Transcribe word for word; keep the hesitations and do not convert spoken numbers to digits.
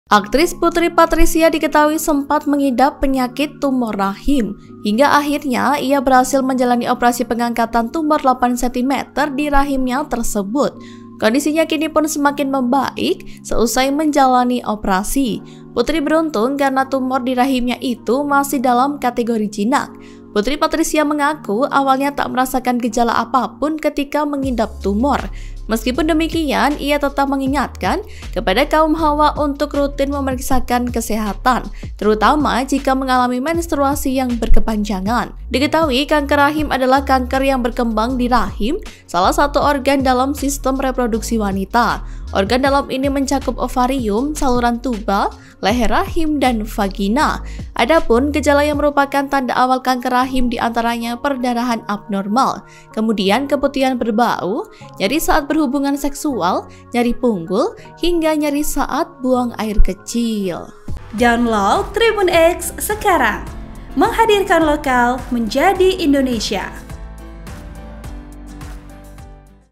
Aktris Putri Patricia diketahui sempat mengidap penyakit tumor rahim, hingga akhirnya ia berhasil menjalani operasi pengangkatan tumor delapan sentimeter di rahimnya tersebut. Kondisinya kini pun semakin membaik seusai menjalani operasi. Putri beruntung karena tumor di rahimnya itu masih dalam kategori jinak. Putri Patricia mengaku awalnya tak merasakan gejala apapun ketika mengidap tumor. Meskipun demikian, ia tetap mengingatkan kepada kaum hawa untuk rutin memeriksakan kesehatan, terutama jika mengalami menstruasi yang berkepanjangan. Diketahui kanker rahim adalah kanker yang berkembang di rahim, salah satu organ dalam sistem reproduksi wanita. Organ dalam ini mencakup ovarium, saluran tuba, leher rahim, dan vagina. Adapun gejala yang merupakan tanda awal kanker rahim diantaranya perdarahan abnormal, kemudian keputihan berbau, nyeri saat berhubungan seksual, nyeri punggul, hingga nyeri saat buang air kecil. Download Tribun X sekarang, menghadirkan lokal menjadi Indonesia.